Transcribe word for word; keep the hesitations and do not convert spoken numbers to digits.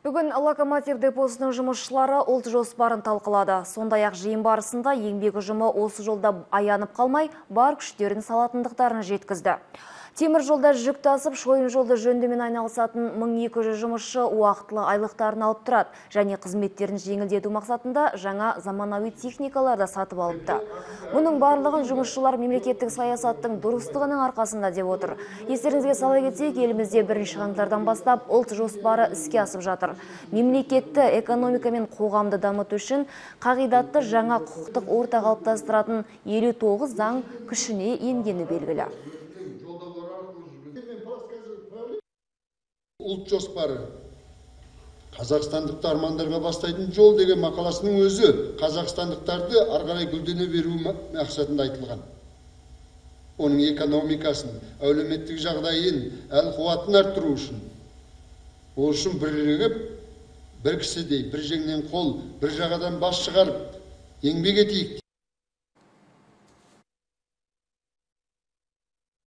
Бүгін локомотив депосының жұмысшылары ұлт жоспарын талқылады. Сондай-ақ жиын барысында еңбек ұжымы осы жолда аянып қалмай, бар күштерін салатындықтарын жеткізді. Темір жолда жүк тасып, шойын жолды жөндеумен айналысатын мың екі жүз жұмысшы уақытылы айлықтарын алып тұрады және қызметтерін жеңілдету мақсатында жаңа заманауи техникаларды сатып алыпты. Мұның барлығын жұмысшылар мемлекеттік саясаттың дұрыстығының арқасында деп отыр. Естеріңізге сала кетсек, елімізде бірінші қаңтардан бастап ұлт жоспары іске асып жатыр. Мемлекетті экономика мен қоғамды дамыту үшін қағидатты жаңа құқықтық орта қалыптастыратын елу тоғыз заң күшіне енгені белгілі. Ұлт жоспары қазақстандықты армандарға бастайтын жол деген мақаласының өзі қазақстандықтарды арғарай гүлдене беру мақсатында айтылған. Оның экономикасын, әлеуметтік жағдайын, әл-қуатын арттыру үшін, ол үшін бірігіп, бір кісідей, бір жеңнен қол, бір жағадан бас шығарып, еңбек етейік